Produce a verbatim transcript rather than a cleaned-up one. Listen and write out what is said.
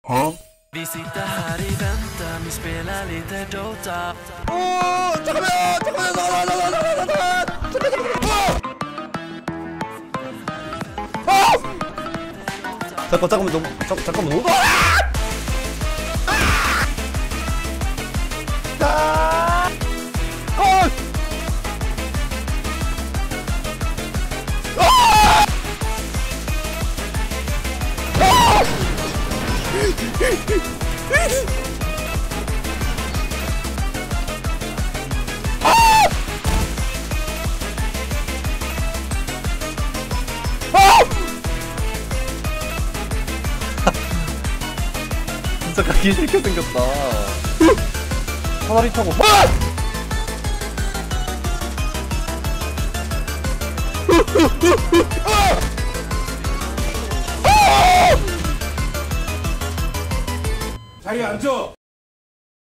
어? Vi sitter här i väntan, vi spelar lite Dota. 오! 잠깐만요! 잠깐만요! 잠깐만요! 잠깐만요! 잠깐만 잠깐만 너무 잠, 잠깐만 너무 아! 아! 어! 아! 진짜 가기 싫게 생겼다. 사다리 타고 아! 자리에 앉아!